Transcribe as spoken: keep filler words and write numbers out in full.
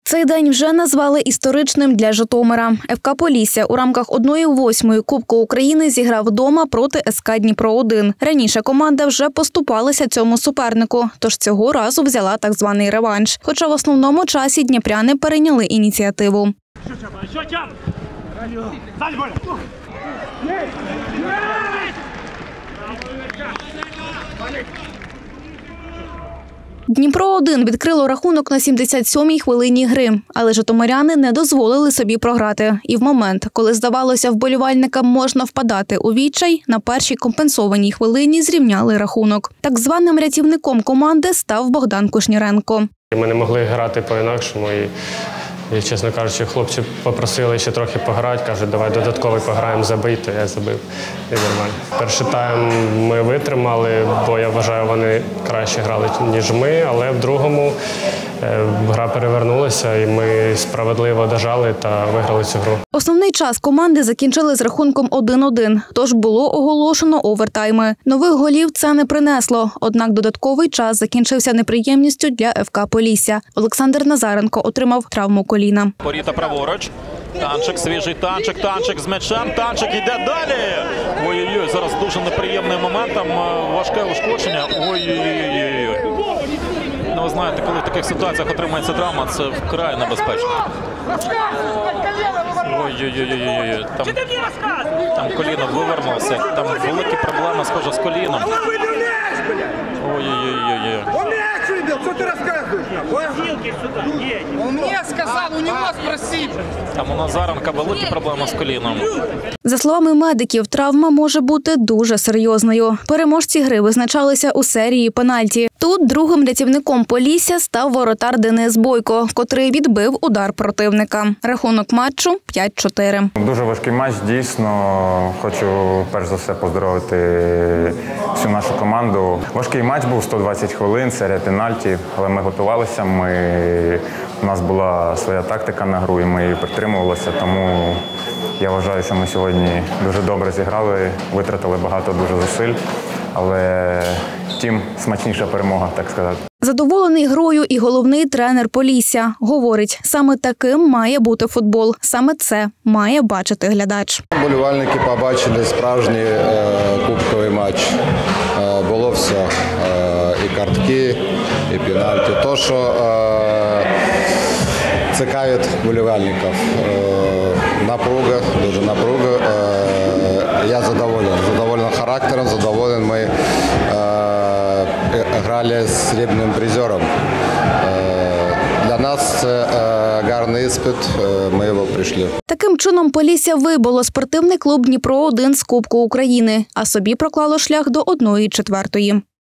Цей день вже назвали історичним для Житомира. еф ка «Полісся» у рамках одної восьмої Кубку України зіграв вдома проти ес ка «Дніпро один». Раніше команда вже поступалася цьому супернику, тож цього разу взяла так званий реванш. Хоча в основному часі дніпряни перейняли ініціативу. «Дніпро один» відкрило рахунок на сімдесят сьомій хвилині гри, але житомиряни не дозволили собі програти. І в момент, коли здавалося вболівальникам можна впадати у відчай, на першій компенсованій хвилині зрівняли рахунок. Так званим рятівником команди став Богдан Кушніренко. Ми не могли грати по-інакшому. І... І, чесно кажучи, хлопці попросили ще трохи пограти, кажуть, давай додатковий пограємо, забий, то я забив. І нормально. Перший тайм ми витримали, бо я вважаю, вони краще грали, ніж ми, але в другому гра перевернулася і ми справедливо дожали та виграли цю гру. Основний час команди закінчили з рахунком один один, тож було оголошено овертайми. Нових голів це не принесло, однак додатковий час закінчився неприємністю для еф ка «Полісся». Олександр Назаренко отримав травму коліна. Поріта праворуч. Танчик, свіжий танчик, танчик з м'ячем, танчик йде далі. Ой-ой-ой, зараз дуже неприємний момент, там важке ушкодження. Ой-ой-ой. Ну, ви знаєте, коли в таких ситуаціях отримається травма, це вкрай небезпечно. Ой-ой-ой, там, там коліно вивернувся, там великі проблеми, схоже, з коліном. Ой-ой-ой. Что ты рассказываешь? Он мне сказал, у него спроси. Там у Назаренка великі проблеми з коліном. За словами медиків, травма може бути дуже серйозною. Переможці гри визначалися у серії пенальті. Тут другим рятівником «Полісся» став воротар Денис Бойко, котрий відбив удар противника. Рахунок матчу п'ять чотири. Дуже важкий матч, дійсно. Хочу перш за все поздоровити всю нашу команду. Важкий матч був, сто двадцять хвилин, серія пенальті, але ми готувалися, ми... у нас була своя тактика на гру і ми її притримувалися, тому я вважаю, що ми сьогодні дуже добре зіграли, витратили багато дуже зусиль, але тим смачніша перемога, так сказати. Задоволений грою і головний тренер «Полісся». Говорить, саме таким має бути футбол. Саме це має бачити глядач. Вболівальники побачили справжній е, кубковий матч. Е, було все. Е, і картки, і пенальті. То, що е, цікавить вболівальників. Е, напруга, дуже напруга. Е, я задоволений. Задоволений характером, задоволений ми. Е, грали з срібним призером. Для нас це гарний іспит, ми його пройшли. Таким чином «Полісся» вибило спортивний клуб «Дніпро один» з Кубку України, а собі проклало шлях до одної четвертої.